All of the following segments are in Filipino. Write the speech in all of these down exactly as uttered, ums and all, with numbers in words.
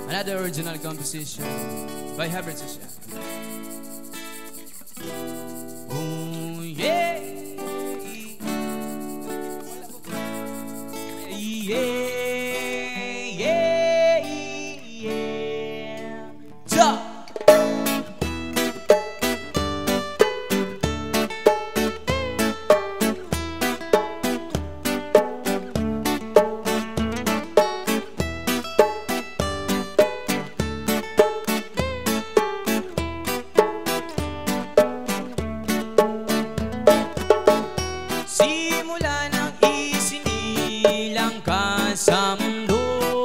Another original composition by Herbert Sasha. Oh yeah, yeah, yeah, yeah. Jump. Simula nang isinilang ka sa mundo,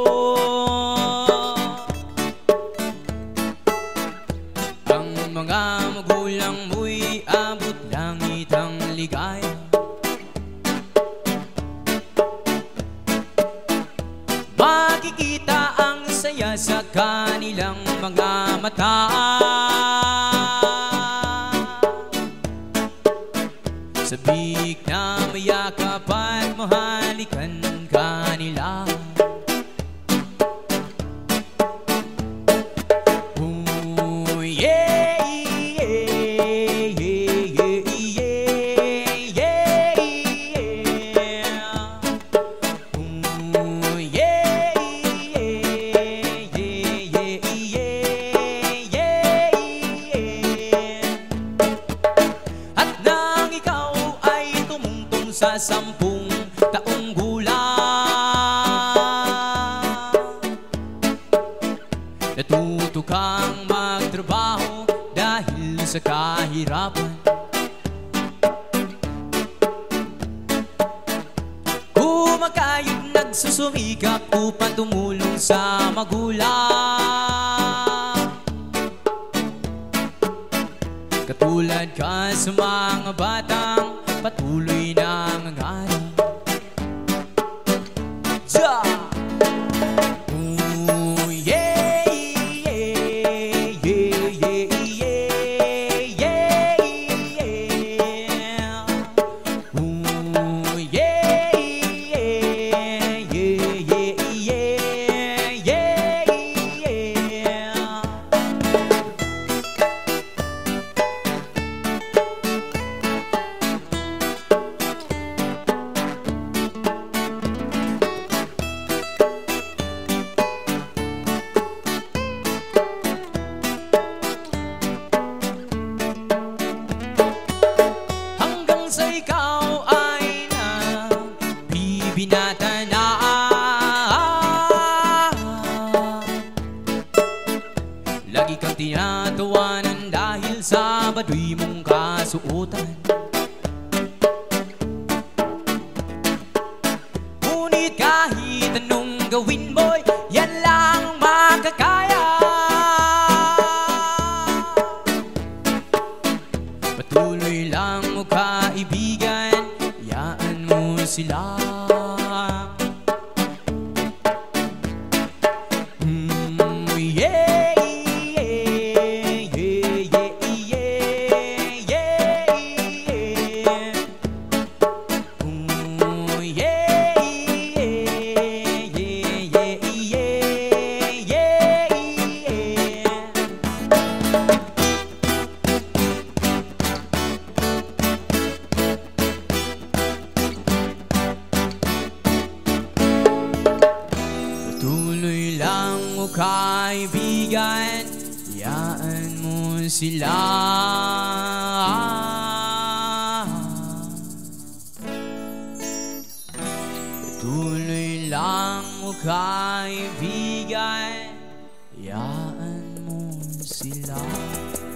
ang mga magulang mo'y abot langit ang ligaya. Makikita ang saya sa kanilang mga mata. Sabik na mayakap at mahalikan kanila. Oh yeah, yeah, yeah, yeah, yeah, yeah. Oh yeah, yeah, yeah, yeah, yeah. At nang ikaw sa sampung taong gulang, natuto kang magtrabaho dahil sa kahirapan. Kumakayod nagsusumikap upang tumulong sa magulang. Katulad ka sa mga batang patuloy na nangangarap. Ja! Oh yeah, yeah, yeah, yeah, yeah, yeah. Oh yeah, yeah, yeah, yeah, yeah, yeah. Sa ikaw ay nagbibinata na, lagi kang tinatawanan dahil sa baduy mong kasuotan. Ngunit kahit anong gawin mo'y yan lang makakaya. Patuloy lang mo kaibigan, hayaan mo sila. Mm, yeah, yeah, yeah, yeah, yeah, yeah. Oh, yeah, yeah, yeah, yeah, yeah, yeah. Tuloy lang mo kaibigan, hayaan mo sila. Tuloy lang mo kaibigan, hayaan mo sila.